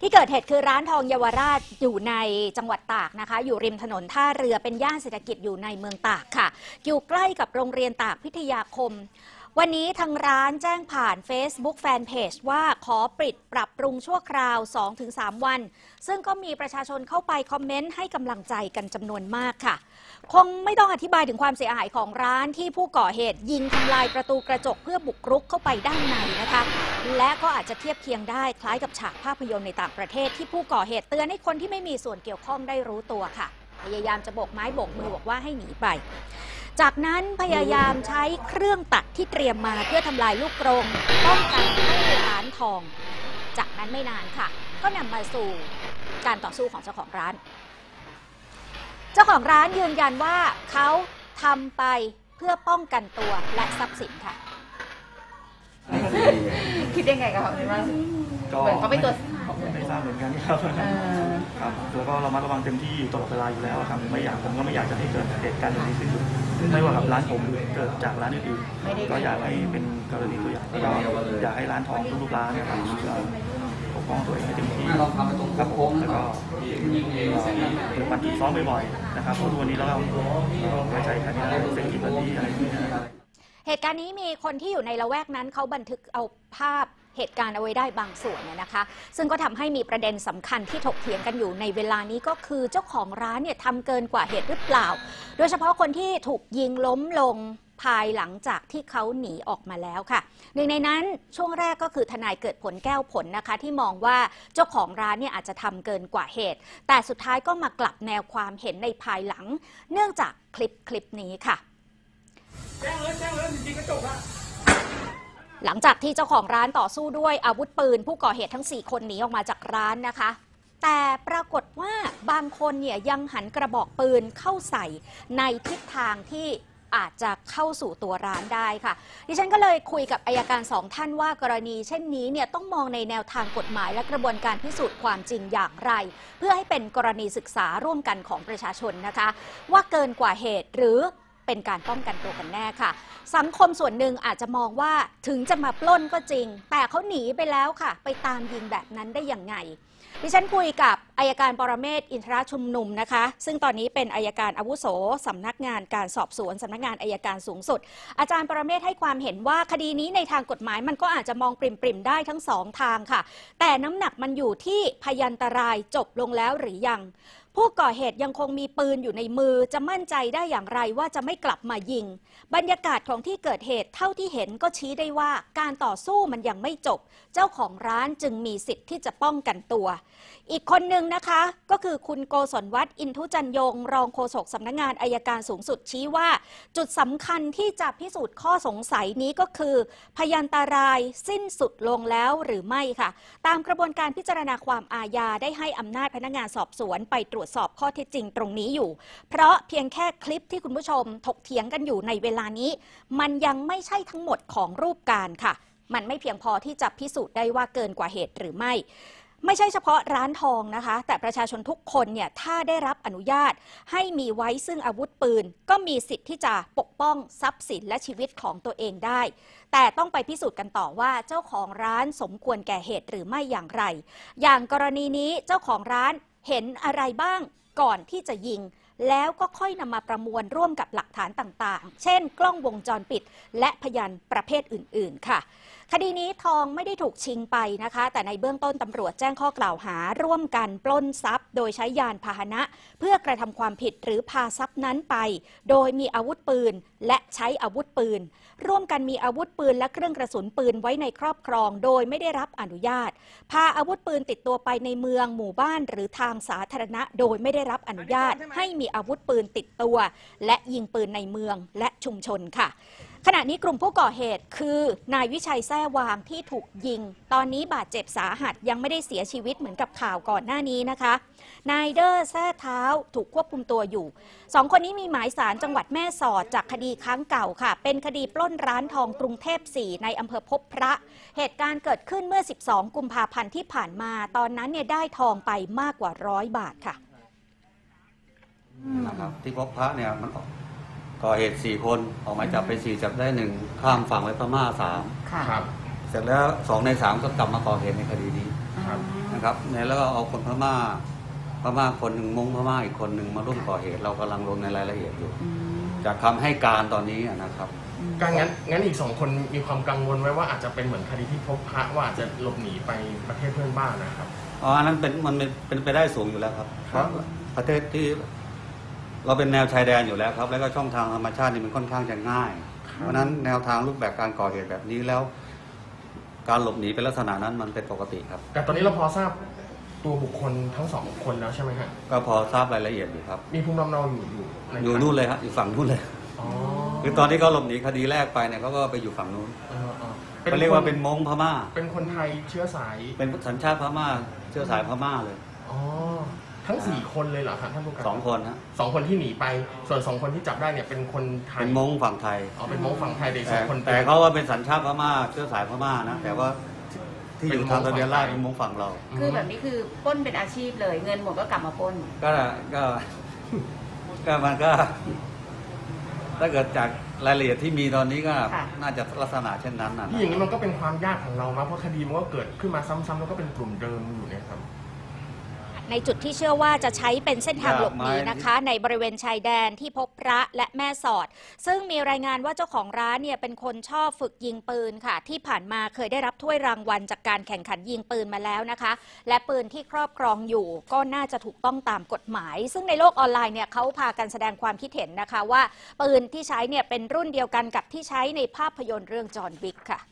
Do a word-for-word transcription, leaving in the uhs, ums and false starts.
ที่เกิดเหตุคือร้านทองเยาวราชอยู่ในจังหวัดตากนะคะอยู่ริมถนนท่าเรือเป็นย่านเศรษฐกิจอยู่ในเมืองตากค่ะอยู่ใกล้กับโรงเรียนตากพิทยาคมวันนี้ทางร้านแจ้งผ่าน Facebook Fanpage ว่าขอปิดปรับปรุงชั่วคราว สองถึงสาม วันซึ่งก็มีประชาชนเข้าไปคอมเมนต์ให้กำลังใจกันจำนวนมากค่ะคงไม่ต้องอธิบายถึงความเสียหายของร้านที่ผู้ก่อเหตุยิงทำลายประตูกระจกเพื่อบุกรุกเข้าไปด้านในนะคะและก็อาจจะเทียบเคียงได้คล้ายกับฉากภาพยนตร์ในต่างประเทศที่ผู้ก่อเหตุเตือนให้คนที่ไม่มีส่วนเกี่ยวข้องได้รู้ตัวค่ะพยายามจะโบกไม้โบกมือบอกว่าให้หนีไปจากนั้นพยายามใช้เครื่องตัดที่เตรียมมาเพื่อทำลายลูกกรงป้องกันไม่ให้ร้านทองจากนั้นไม่นานค่ะก็นำมาสู่การต่อสู้ของเจ้าของร้านเจ้าของร้านยืนยันว่าเขาทำไปเพื่อป้องกันตัวและทรัพย์สินค่ะคิดยังไงกับเขาเนี่ยว่าเหมือนเขาไปตรวจไม่ทราบเหมือนกันครับครับแล้วก็เรามาระวังเต็มที่อยู่ตลอดเวลาอยู่แล้วครับไม่อยากผมก็ไม่อยากจะให้เกิดเหตุการณ์อย่างนี้ขึ้นไม่ว่ากับร้านผมหรือเกิดจากร้านอื่นๆก็อยากให้เป็นกรณีตัวอย่างแล้วก็อยากให้ร้านทองทุกๆร้านนะครับปกป้องตัวเองให้เต็มที่ครับผมแล้วก็เปิดบันทึกซ้อมบ่อยๆนะครับเพราะวันนี้เราไว้ใจกันในเศรษฐกิจแบบนี้อะไรอย่างเงี้ยเหตุการณ์นี้มีคนที่อยู่ในละแวกนั้นเขาบันทึกเอาภาพเหตุการณ์เอาไว้ได้บางส่วนเนี่ยนะคะซึ่งก็ทำให้มีประเด็นสำคัญที่ถกเถียงกันอยู่ในเวลานี้ก็คือเจ้าของร้านเนี่ยทำเกินกว่าเหตุหรือเปล่าโดยเฉพาะคนที่ถูกยิงล้มลงภายหลังจากที่เขาหนีออกมาแล้วค่ะหนึ่งในนั้นช่วงแรกก็คือทนายเกิดผลแก้วผลนะคะที่มองว่าเจ้าของร้านเนี่ยอาจจะทำเกินกว่าเหตุแต่สุดท้ายก็มากลับแนวความเห็นในภายหลังเนื่องจากคลิปคลิปนี้ค่ะแจ้งเลยแจ้งเลยจริงๆก็จบละหลังจากที่เจ้าของร้านต่อสู้ด้วยอาวุธปืนผู้ก่อเหตุทั้งสี่คนหนีออกมาจากร้านนะคะแต่ปรากฏว่าบางคนเนี่ยยังหันกระบอกปืนเข้าใส่ในทิศทางที่อาจจะเข้าสู่ตัวร้านได้ค่ะดิฉันก็เลยคุยกับอัยการสองท่านว่ากรณีเช่นนี้เนี่ยต้องมองในแนวทางกฎหมายและกระบวนการพิสูจน์ความจริงอย่างไรเพื่อให้เป็นกรณีศึกษาร่วมกันของประชาชนนะคะว่าเกินกว่าเหตุหรือเป็นการป้องกันตัวกันแน่ค่ะสังคมส่วนหนึ่งอาจจะมองว่าถึงจะมาปล้นก็จริงแต่เขาหนีไปแล้วค่ะไปตามยิงแบบนั้นได้อย่างไงดิฉันคุยกับอัยการปรเมศวร์อินทรชุมนุมนะคะซึ่งตอนนี้เป็นอัยการอาวุโสสำนักงานการสอบสวนสำนักงานอัยการสูงสุดอาจารย์ปรเมศวร์ให้ความเห็นว่าคดีนี้ในทางกฎหมายมันก็อาจจะมองปริมๆได้ทั้งสองทางค่ะแต่น้ำหนักมันอยู่ที่พยันตรายจบลงแล้วหรือยังผู้ก่อเหตุยังคงมีปืนอยู่ในมือจะมั่นใจได้อย่างไรว่าจะไม่กลับมายิงบรรยากาศของที่เกิดเหตุเท่าที่เห็นก็ชี้ได้ว่าการต่อสู้มันยังไม่จบเจ้าของร้านจึงมีสิทธิ์ที่จะป้องกันตัวอีกคนหนึ่งนะคะก็คือคุณโกศลวัฒน์อินทุจันยงรองโฆษกสำนักงานอัยการสูงสุดชี้ว่าจุดสำคัญที่จะพิสูจน์ข้อสงสัยนี้ก็คือพยันตรายสิ้นสุดลงแล้วหรือไม่ค่ะตามกระบวนการพิจารณาความอาญาได้ให้อำนาจพนักงานสอบสวนไปตรวจสอบข้อเท็จจริงตรงนี้อยู่เพราะเพียงแค่คลิปที่คุณผู้ชมถกเถียงกันอยู่ในเวลานี้มันยังไม่ใช่ทั้งหมดของรูปการค่ะมันไม่เพียงพอที่จะพิสูจน์ได้ว่าเกินกว่าเหตุหรือไม่ไม่ใช่เฉพาะร้านทองนะคะแต่ประชาชนทุกคนเนี่ยถ้าได้รับอนุญาตให้มีไว้ซึ่งอาวุธปืนก็มีสิทธิ์ที่จะปกป้องทรัพย์สินและชีวิตของตัวเองได้แต่ต้องไปพิสูจน์กันต่อว่าเจ้าของร้านสมควรแก่เหตุหรือไม่อย่างไรอย่างกรณีนี้เจ้าของร้านเห็นอะไรบ้างก่อนที่จะยิงแล้วก็ค่อยนำมาประมวลร่วมกับหลักฐานต่างๆเช่นกล้องวงจรปิดและพยานประเภทอื่นๆค่ะคดีนี้ทองไม่ได้ถูกชิงไปนะคะแต่ในเบื้องต้นตำรวจแจ้งข้อกล่าวหาร่วมกันปล้นทรัพย์โดยใช้ยานพาหนะเพื่อกระทำความผิดหรือพาทรัพย์นั้นไปโดยมีอาวุธปืนและใช้อาวุธปืนร่วมกันมีอาวุธปืนและเครื่องกระสุนปืนไว้ในครอบครองโดยไม่ได้รับอนุญาตพาอาวุธปืนติดตัวไปในเมืองหมู่บ้านหรือทางสาธารณะโดยไม่ได้รับอนุญาตให้มีอาวุธปืนติดตัวและยิงปืนในเมืองและชุมชนค่ะขณะนี้กลุ่มผู้ก่อเหตุคือนายวิชัยแท้วางที่ถูกยิงตอนนี้บาดเจ็บสาหัสยังไม่ได้เสียชีวิตเหมือนกับข่าวก่อนหน้านี้นะคะนายเดอร์แท้เท้าถูกควบคุมตัวอยู่สองคนนี้มีหมายสารจังหวัดแม่สอดจากคดีค้างเก่าค่ะเป็นคดีปล้นร้านทองกรุงเทพสี่ในอำเภอพบพระเหตุการณ์เกิดขึ้นเมื่อสิบสองกุมภาพันธ์ที่ผ่านมาตอนนั้นเนี่ยได้ทองไปมากกว่าร้อยบาทค่ะนะครับที่พบพระเนี่ยมันก่อเหตุสี่คนออกหมายจับไปสี่จับได้หนึ่งข้ามฝั่งไปพม่าสามเสร็จแล้วสองในสามก็กลับมาก่อเหตุในคดีนี้ครับเนี่ยแล้วก็เอาคนพม่าพม่าคนหนึ่งมงพม่าอีกคนหนึ่งมาร่วมก่อเหตุเรากำลังลงในรายละเอียดอยู่จากคำให้การตอนนี้นะครับการงั้นงั้นอีกสองคนมีความกังวลไว้ว่าอาจจะเป็นเหมือนคดีที่พบพระว่าอาจจะหลบหนีไปประเทศเพื่อนบ้านนะครับอ๋ออันนั้นเป็นมันเป็นไปได้สูงอยู่แล้วครับเพราะประเทศที่เราเป็นแนวชายแดนอยู่แล้วครับแล้วก็ช่องทางธรรมชาตินี่มันค่อนข้างจะง่ายเพราะนั้นแนวทางรูปแบบการก่อเหตุแบบนี้แล้ว การหลบหนีเป็นลักษณะนั้นมันเป็นปกติครับแต่ตอนนี้เราพอทราบตัวบุคคลทั้งสองคนแล้วใช่ไหมฮะก็พอทราบรายละเอียดอยู่ครับมีภูมิลำเนาอยู่อยู่อยู่นู่นเลยครับอยู่ฝั่งนู่นเลยคือตอนที่เขาหลบหนีคดีแรกไปเนี่ยเขาก็ไปอยู่ฝั่งนู้นเขาเรียกว่าเป็นมงพม่าเป็นคนไทยเชื้อสายเป็นสัญชาติพม่าเชื้อสายพม่าเลยอ๋อทั้งสี่คนเลยเหรอครับท่านผู้การสองคนฮะสองคนที่หนีไปส่วนสองคนที่จับได้เนี่ยเป็นคนไทยเป็นมงฝั่งไทยอ๋อเป็นมงฝั่งไทยเด็กสองคนแต่เขาว่าเป็นสัญชาติพม่าเชื้อสายพม่านะแต่ว่าที่อยู่ทางทะเบียนราษฎร์เป็นมงฝั่งเราคือแบบนี้คือปล้นเป็นอาชีพเลยเงินหมดก็กลับมาปล้นก็ก็ก็มันก็ถ้าเกิดจากรายละเอียดที่มีตอนนี้ก็น่าจะลักษณะเช่นนั้นนะที่อย่างนี้มันก็เป็นความยากของเรานะเพราะคดีมันก็เกิดขึ้นมาซ้ำๆแล้วก็เป็นกลุ่มเดิมอยู่เนี่ยครับในจุดที่เชื่อว่าจะใช้เป็นเส้นทางหลบหนีนะคะในบริเวณชายแดนที่พบพระและแม่สอดซึ่งมีรายงานว่าเจ้าของร้านเนี่ยเป็นคนชอบฝึกยิงปืนค่ะที่ผ่านมาเคยได้รับถ้วยรางวัลจากการแข่งขันยิงปืนมาแล้วนะคะและปืนที่ครอบครองอยู่ก็น่าจะถูกต้องตามกฎหมายซึ่งในโลกออนไลน์เนี่ยเขาพากันแสดงความคิดเห็นนะคะว่าปืนที่ใช้เนี่ยเป็นรุ่นเดียวกันกับที่ใช้ในภาพยนตร์เรื่องจอห์นวิกค่ะ